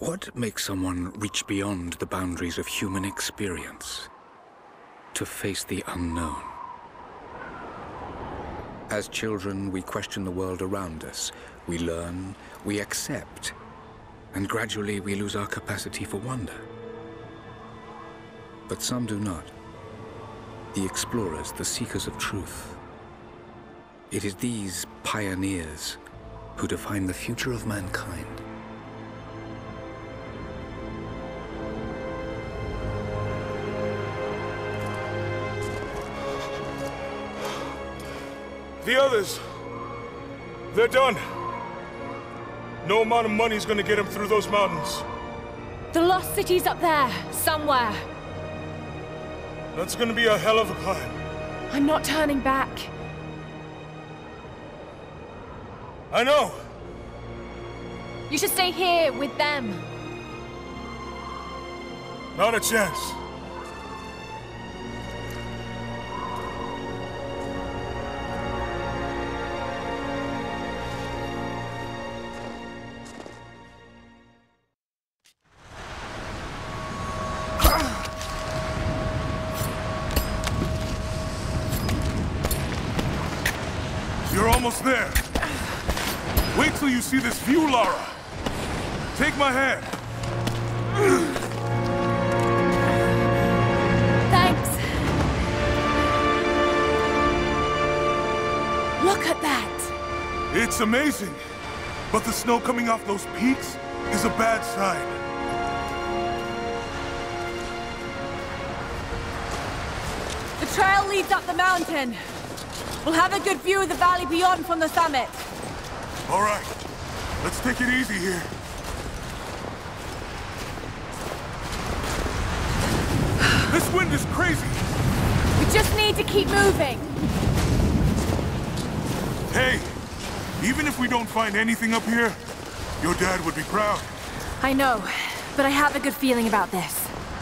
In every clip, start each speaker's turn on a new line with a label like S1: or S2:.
S1: What makes someone reach beyond the boundaries of human experience to face the unknown? As children, we question the world around us. We learn, we accept, and gradually we lose our capacity for wonder. But some do not. The explorers, the seekers of truth. It is these pioneers who define the future of mankind.
S2: The others, they're done. No amount of money is gonna get them through those mountains.
S3: The lost city's up there, somewhere.
S2: That's gonna be a hell of a climb.
S3: I'm not turning back.
S2: I know.
S3: You should stay here with them.
S2: Not a chance. You're almost there. Wait till you see this view, Lara. Take my hand.
S3: Thanks. Look at that.
S2: It's amazing. But the snow coming off those peaks is a bad sign.
S3: The trail leads up the mountain. We'll have a good view of the valley beyond from the summit.
S2: All right. Let's take it easy here. This wind is crazy.
S3: We just need to keep moving.
S2: Hey, even if we don't find anything up here, your dad would be proud.
S3: I know, but I have a good feeling about this.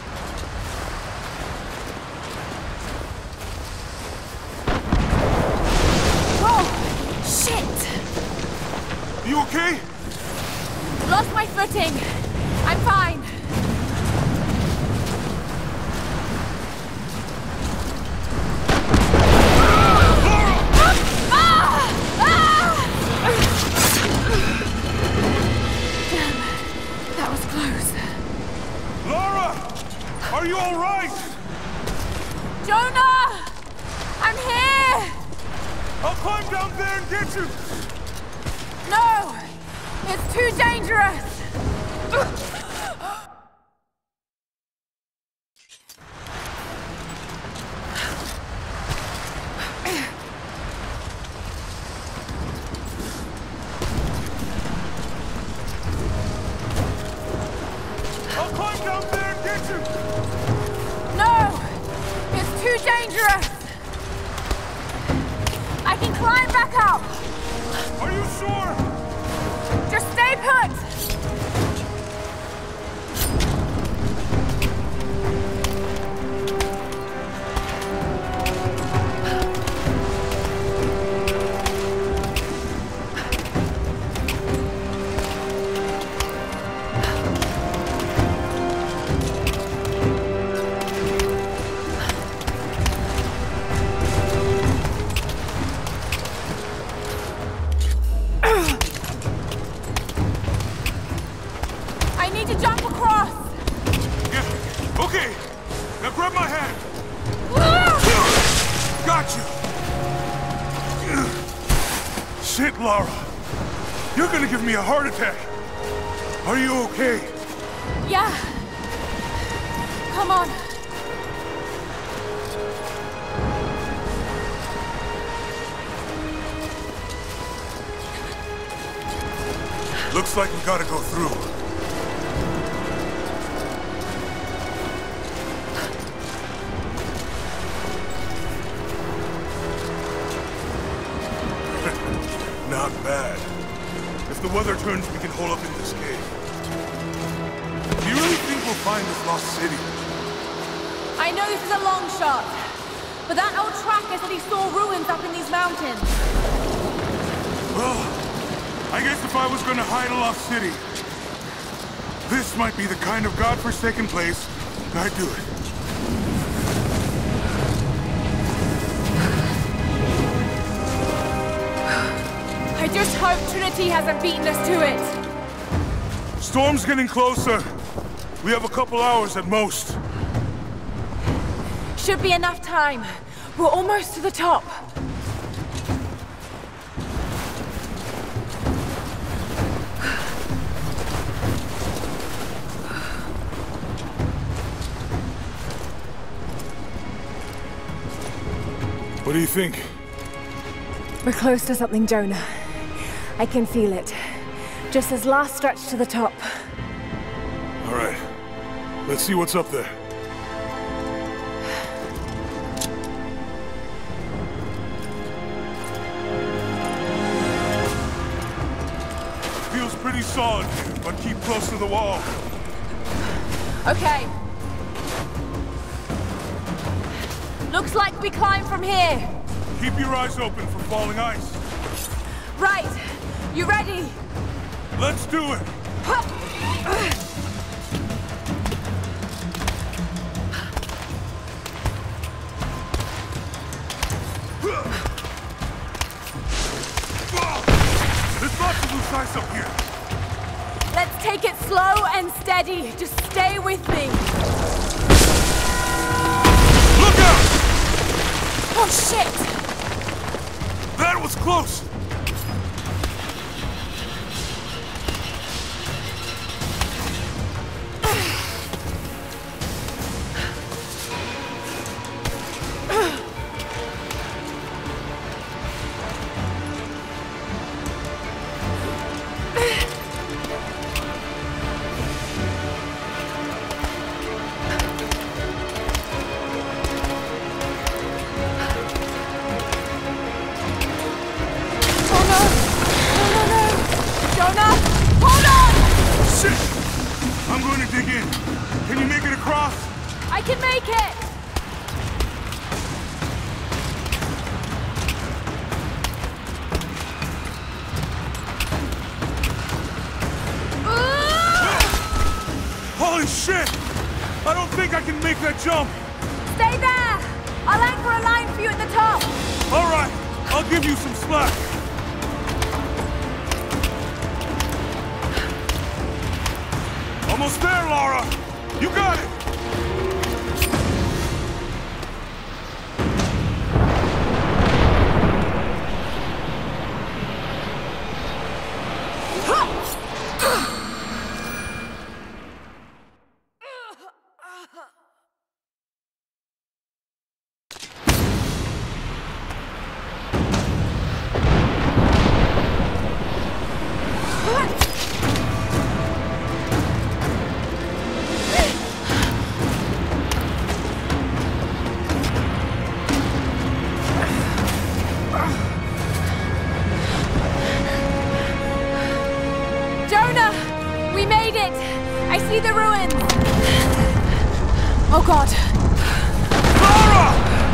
S3: Whoa! Shit!
S2: You okay?
S3: Lost my footing. I'm fine. That was close.
S2: Lara! Are you all right?
S3: Jonah! I'm here!
S2: I'll climb down there and get you!
S3: No! It's too dangerous!
S2: I'll climb down there and get you!
S3: No! It's too dangerous! I can climb back up!
S2: Are you sure?
S3: Just stay put! I need to jump across!
S2: Yeah, okay. Now grab my hand. Got you. Shit, Lara. You're gonna give me a heart attack. Are you okay?
S3: Yeah. Come on.
S2: Looks like we gotta go through. Not bad. If the weather turns, we can hole up in this cave. Do you really think we'll find this lost city?
S3: I know this is a long shot, but that old tracker said he saw ruins up in these mountains.
S2: Well, I guess if I was gonna hide a lost city, This might be the kind of godforsaken place I'd do it.
S3: I just hope Trinity hasn't beaten us to it.
S2: Storm's getting closer. We have a couple hours at most.
S3: Should be enough time. We're almost to the top.
S2: What do you think?
S3: We're close to something, Jonah. I can feel it. Just this last stretch to the top.
S2: All right. Let's see what's up there. Feels pretty solid here, but keep close to the wall.
S3: Okay. Looks like we climb from here.
S2: Keep your eyes open for falling ice.
S3: Right. You ready?
S2: Let's do it. There's lots of loose ice up here.
S3: Let's take it slow and steady. Just stay with me.
S2: Look out!
S3: Oh, shit!
S2: That was close.
S3: I can make it!
S2: Holy shit! I don't think I can make that jump!
S3: Stay there! I'll anchor a line for you at the top!
S2: Alright, I'll give you some slack. Almost there, Lara! You got it!
S3: See the ruins! Oh God!
S2: Lara!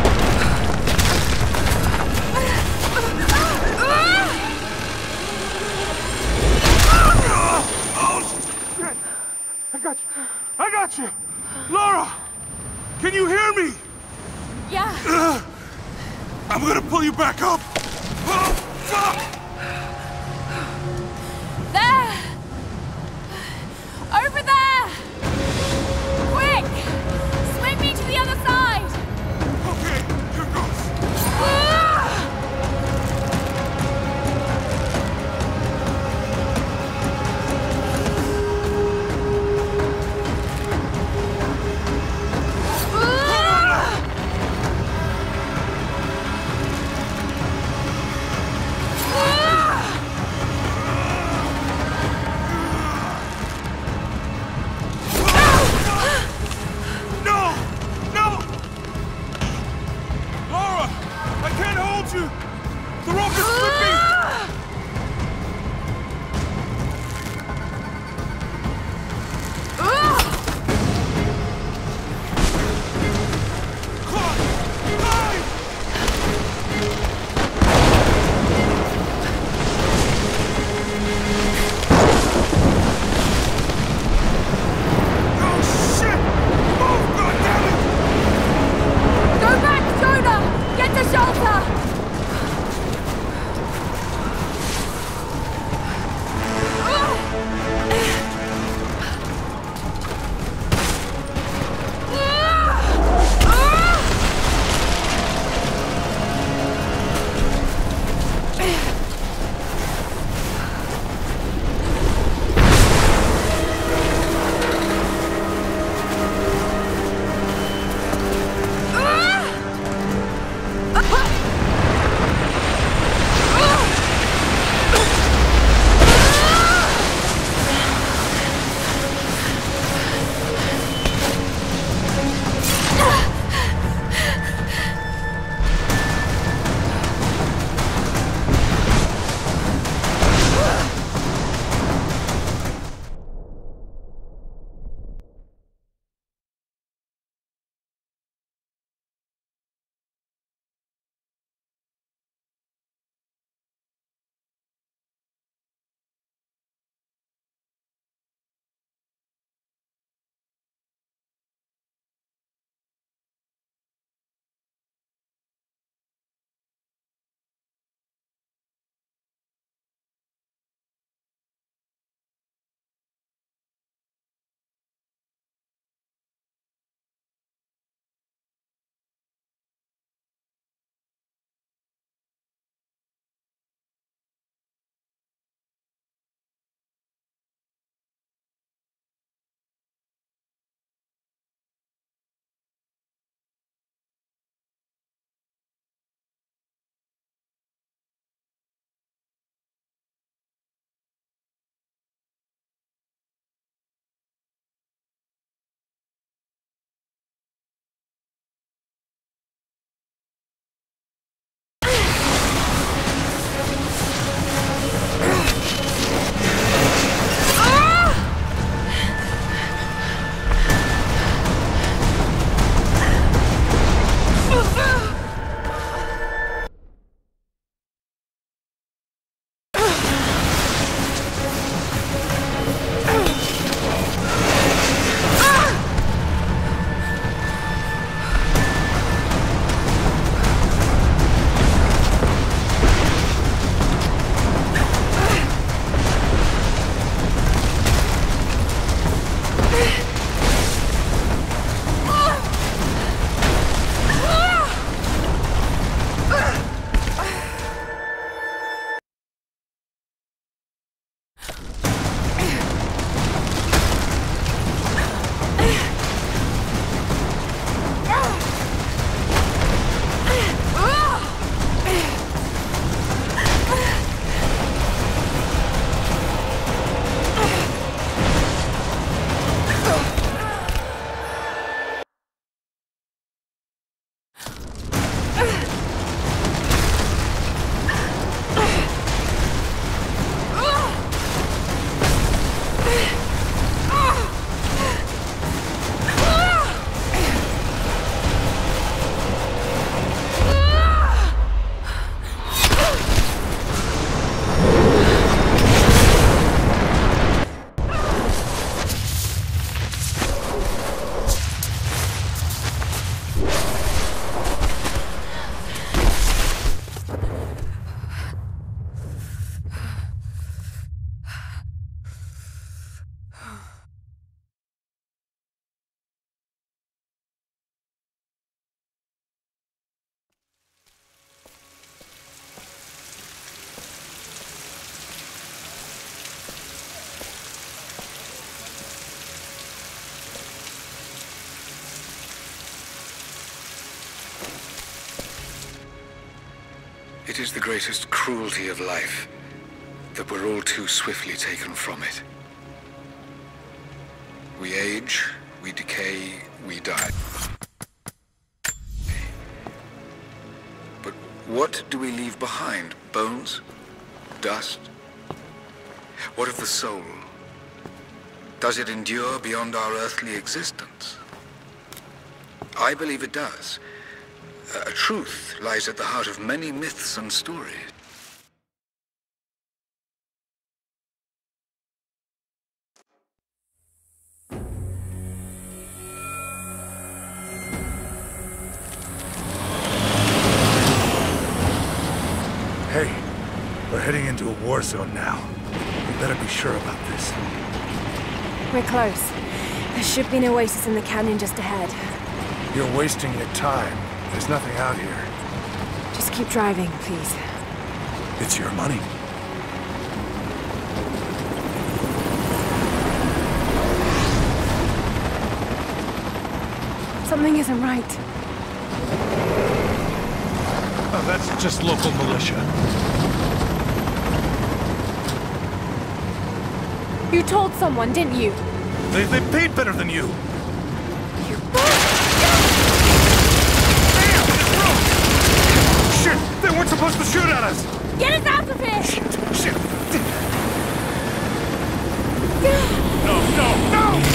S2: Oh shit! I got you! Lara! Can you hear me?
S3: Yeah.
S2: I'm gonna pull you back up! Oh, fuck!
S3: There! Over there! Quick! Swing me to the other side!
S2: Okay, here goes.
S1: It is the greatest cruelty of life that we're all too swiftly taken from it. We age, we decay, we die. But what do we leave behind? Bones? Dust? What of the soul? Does it endure beyond our earthly existence? I believe it does. A truth lies at the heart of many myths and stories.
S2: Hey, we're heading into a war zone now. We better be sure about this.
S4: We're close. There should be an oasis in the canyon just ahead.
S2: You're wasting your time. There's nothing out here.
S4: Just keep driving, please.
S2: It's your money.
S4: Something isn't right.
S2: Oh, that's just local militia.
S4: You told someone, didn't you?
S2: They paid better than you. Shit! They weren't supposed to shoot at us!
S4: Get us out of here!
S2: Shit! No, no, no!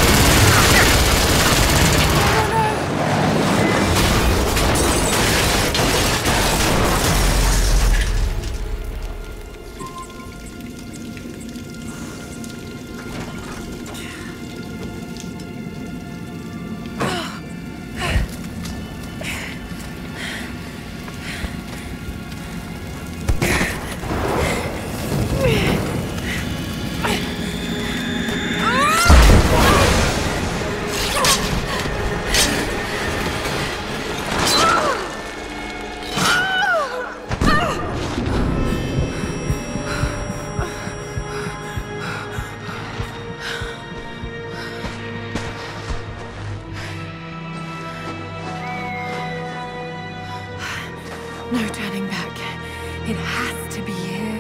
S4: No turning back. It has to be here.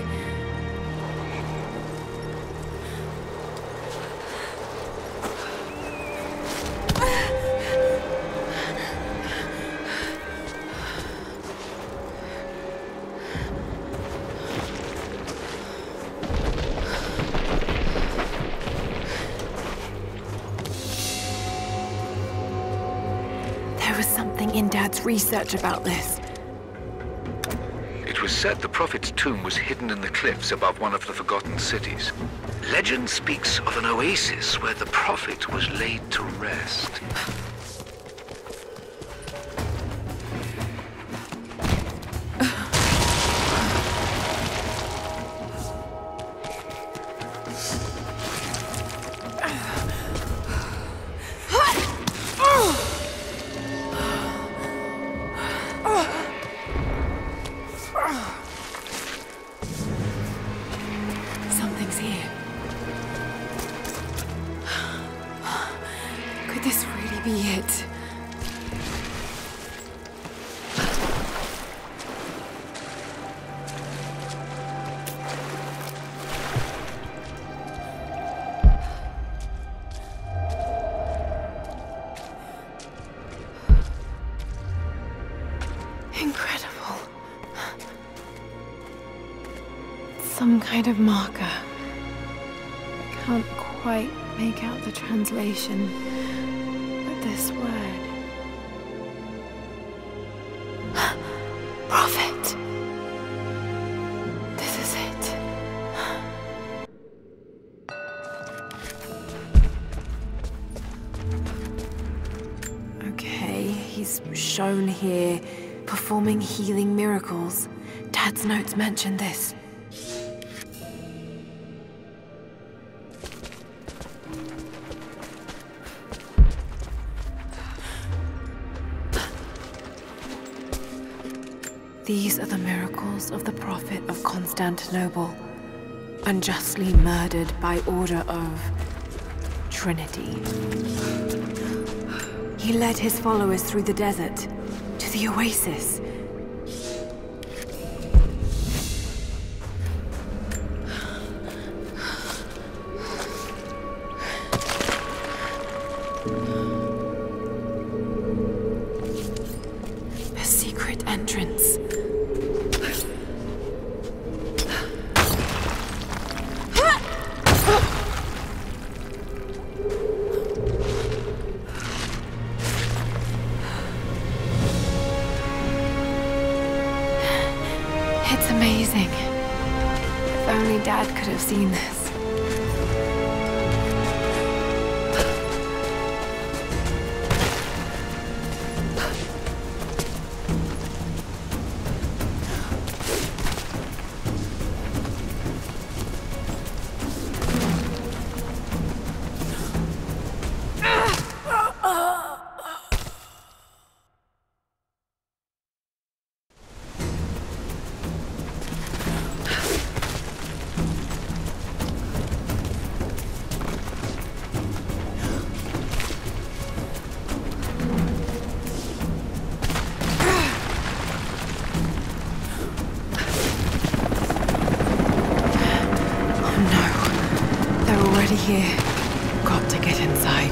S4: There was something in Dad's research about this.
S1: It was said the Prophet's tomb was hidden in the cliffs above one of the forgotten cities. Legend speaks of an oasis where the Prophet was laid to rest.
S4: Something's here. Could this really be it? Incredible. Some kind of marker. I can't quite make out the translation, but this word. Prophet. This is it. Okay, he's shown here performing healing miracles. Dad's notes mention this. These are the miracles of the Prophet of Constantinople, unjustly murdered by order of Trinity. He led his followers through the desert to the oasis. secret entrance. It's amazing. If only Dad could have seen this. Here. Got to get inside.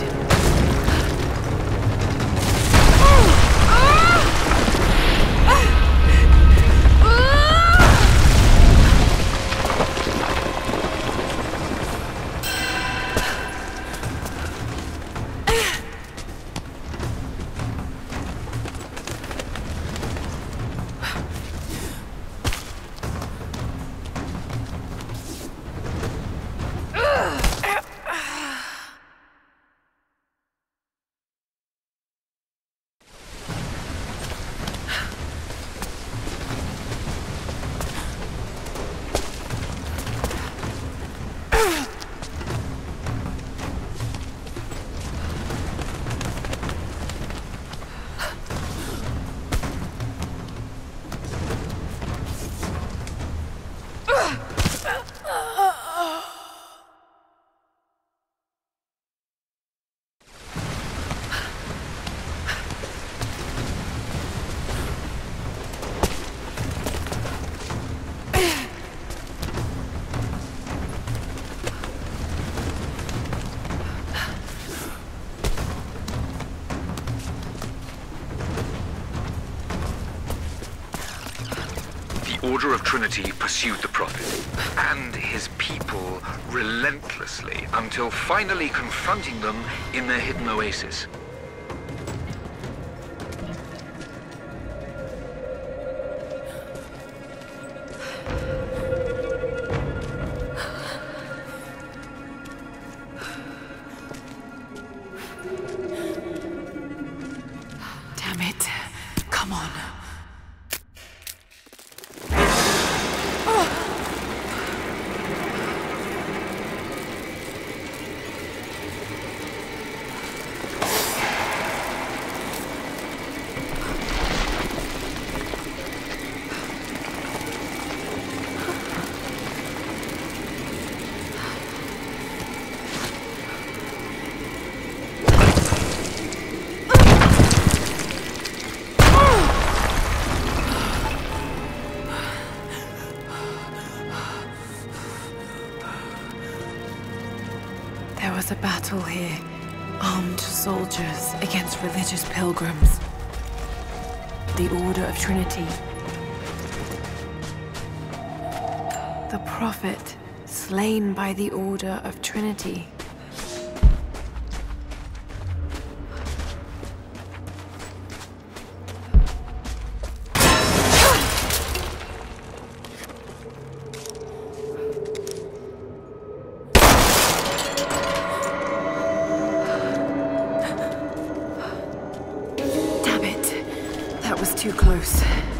S1: Order of Trinity pursued the Prophet and his people relentlessly until finally confronting them in their hidden oasis.
S4: Damn it. Come on. There was a battle here. Armed soldiers against religious pilgrims. The Order of Trinity. The Prophet, slain by the Order of Trinity. Too close.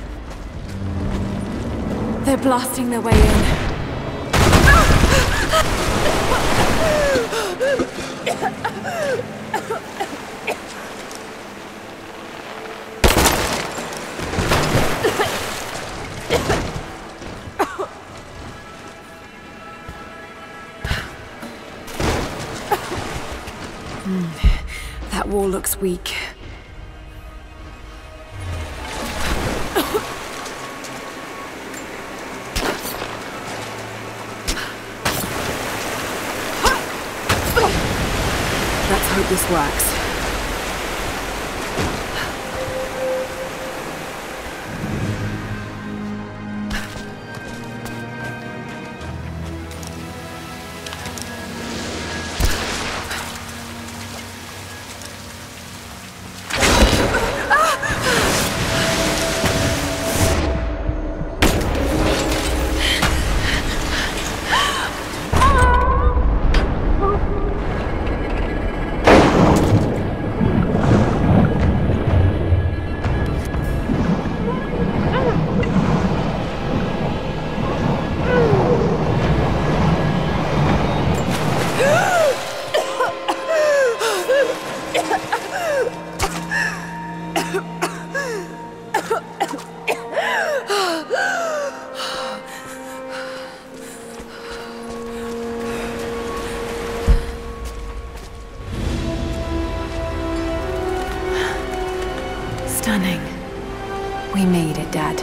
S4: They're blasting their way in. That wall looks weak. Let's hope this works. Stunning. We made it, Dad.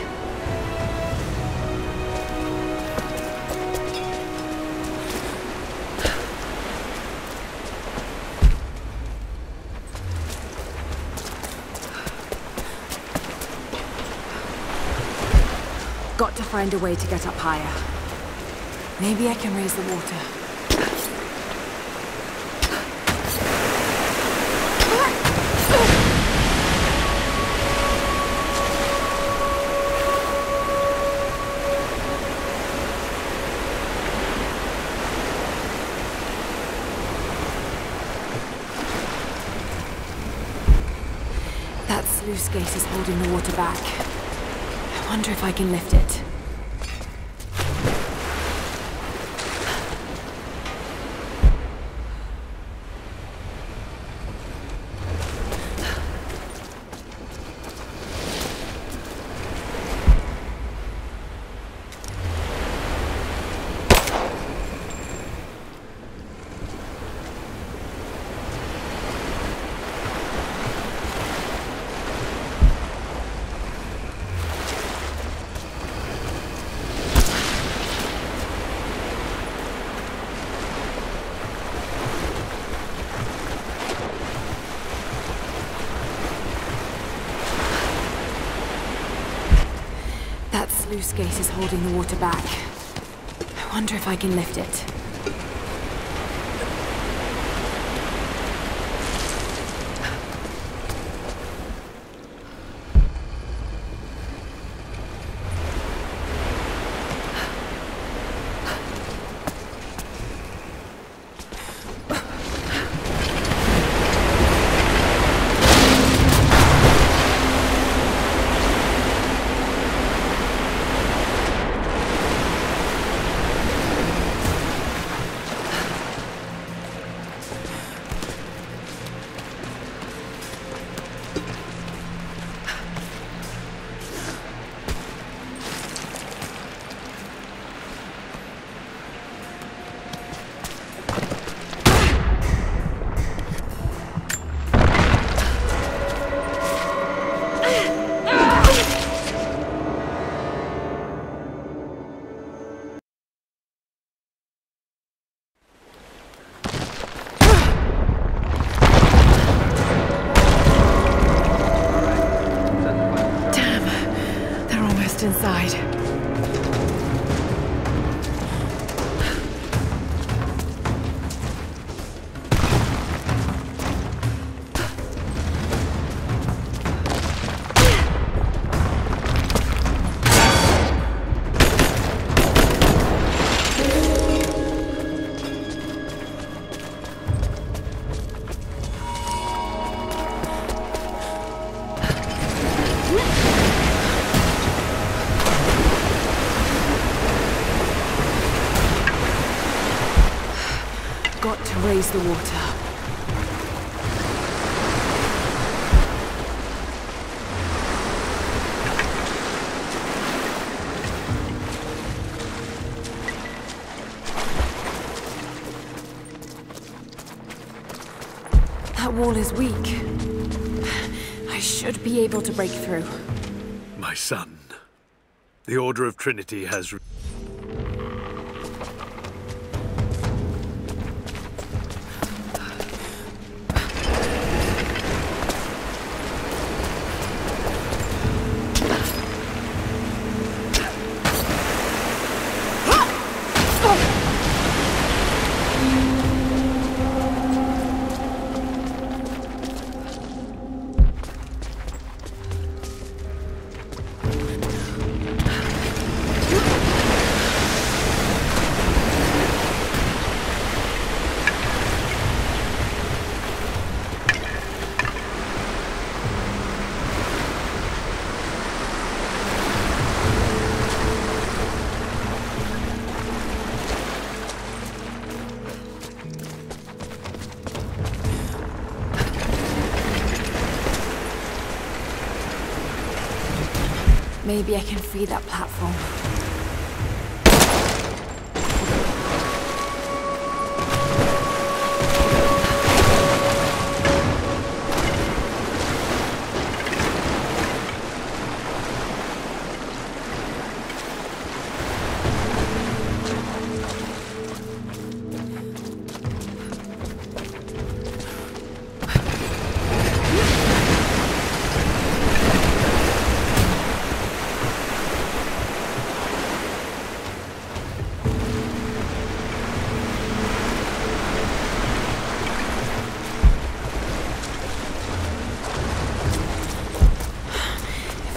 S3: Got to find a way to get up higher. Maybe I can raise the water. That sluice gate is holding the water back. I wonder if I can lift it. That sluice gate is holding the water back. I wonder if I can lift it. Inside. Got to raise the water. That wall is weak. I should be able to break through.
S5: My son, the Order of Trinity has...
S3: Maybe I can free that platform.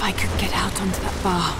S4: I could get out onto that bar.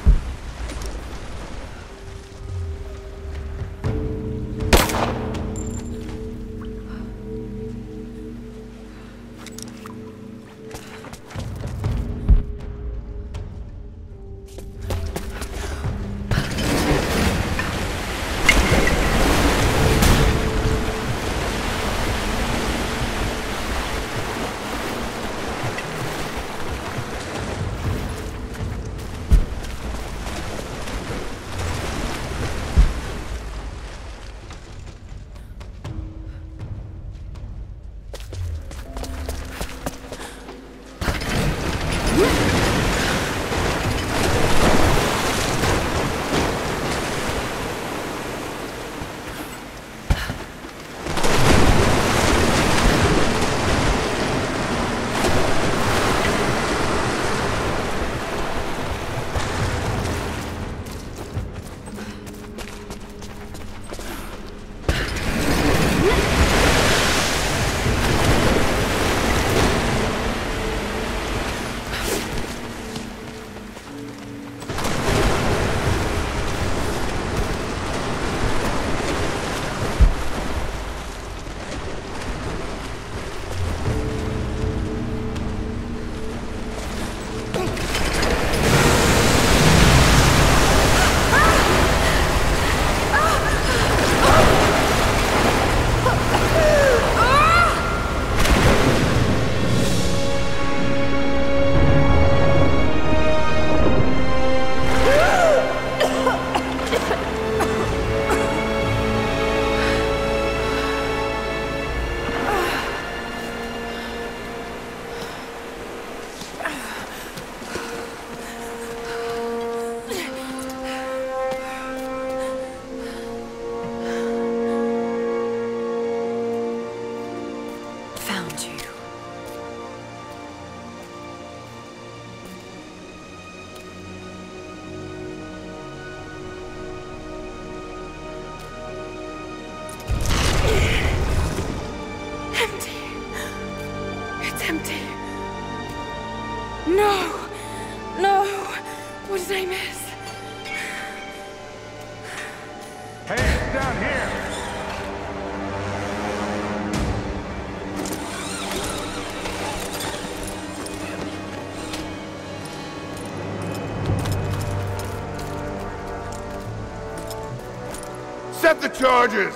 S2: Set the charges!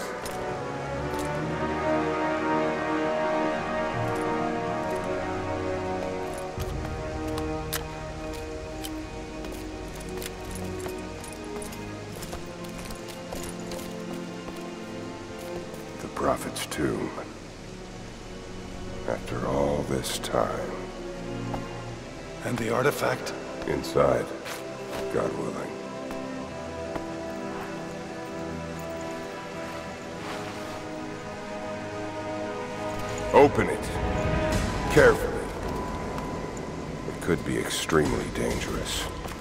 S2: The Prophet's tomb. After all this time.
S5: And the artifact?
S2: Inside, God willing. Open it. Carefully. It could be extremely dangerous.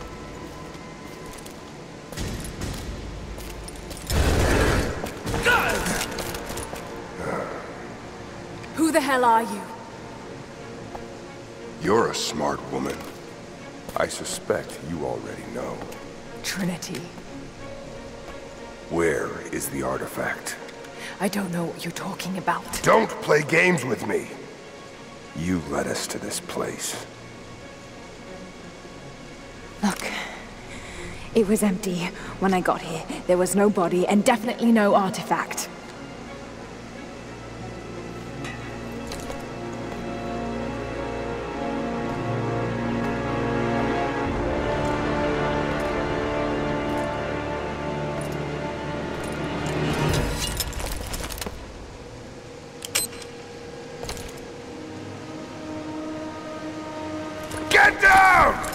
S3: Who the hell are you?
S2: You're a smart woman. I suspect you already know.
S6: Trinity.
S2: Where is the artifact?
S6: I don't know what you're talking about.
S2: Don't play games with me! You led us to this place.
S6: Look, it was empty when I got here. There was no body and definitely no artifact.
S2: Get down!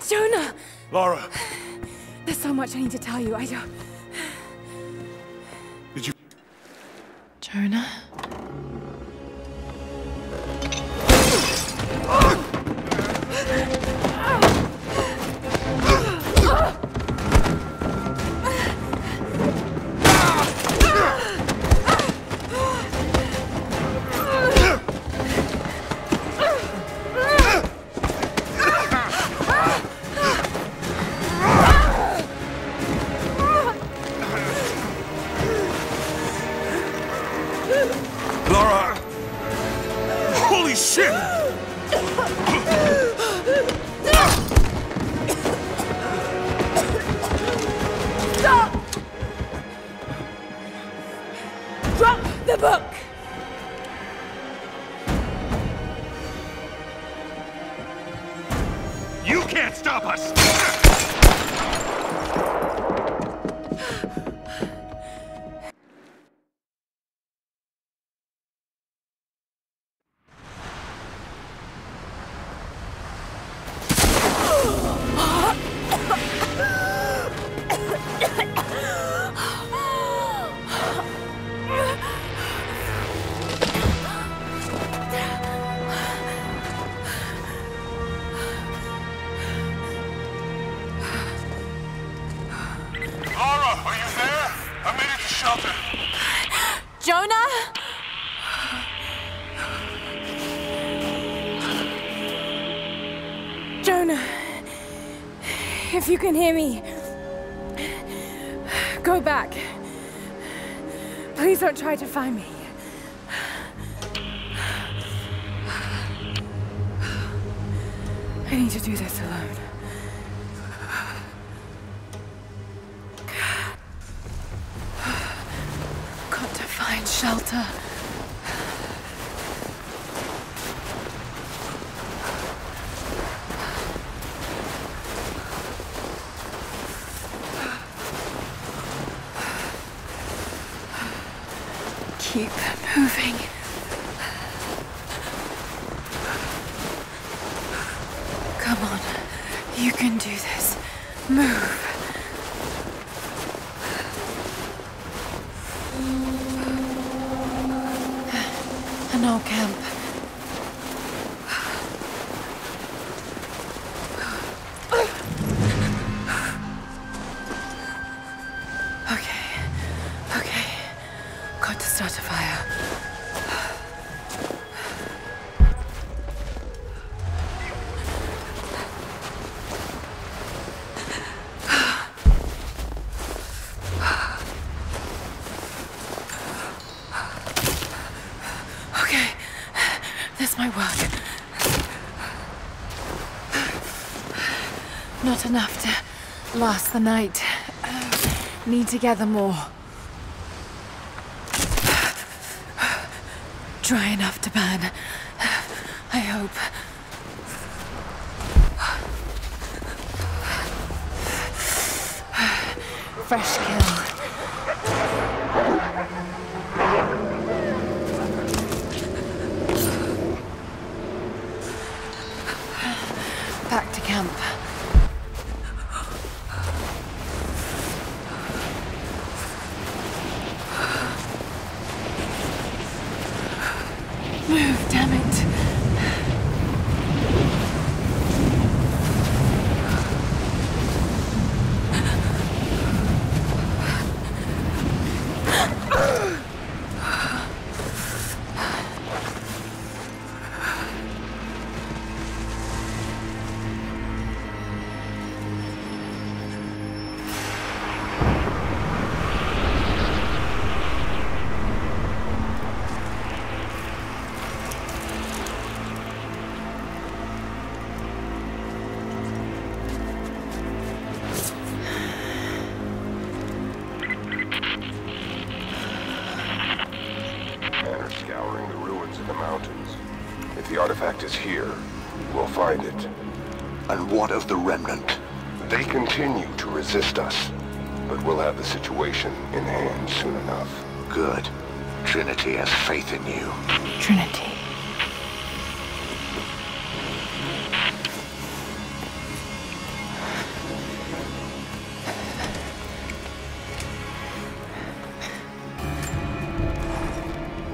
S6: Jonah!
S2: Lara,
S6: There's so much I need to tell you. I don't...
S2: did you...
S4: Jonah?
S2: Lara! Holy shit!
S6: Stop! Drop the book!
S2: You can't stop us! Lara, are you there? I made it to shelter.
S3: Jonah?
S6: Jonah, if you can hear me, go back. Please don't try to find me. I need to do this alone. Got to find shelter. Keep moving. Come on, you can do this. Move. An old camp. Okay. Got to start a fire. Okay, this might work. Not enough to last the night. Need to gather more. Dry enough to burn. I hope. Fresh kill. Back to camp. Move, damn it.
S7: Scouring the ruins in the mountains. If the artifact is here, we'll find it.
S8: And what of the remnant?
S7: They continue to resist us, but we'll have the situation in hand soon enough.
S8: Good. Trinity has faith in you.
S6: Trinity.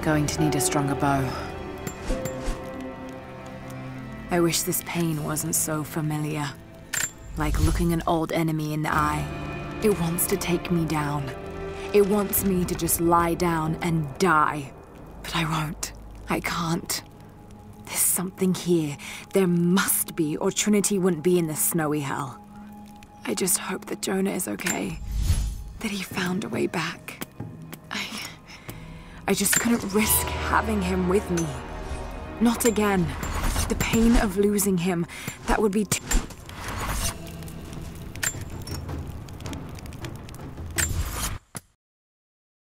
S6: Going to need a stronger bow. I wish this pain wasn't so familiar. Like looking an old enemy in the eye. It wants to take me down. It wants me to just lie down and die. But I won't. I can't. There's something here. There must be, or Trinity wouldn't be in this snowy hell. I just hope that Jonah is okay. That he found a way back. I just couldn't risk having him with me. Not again. The pain of losing him, that would be too...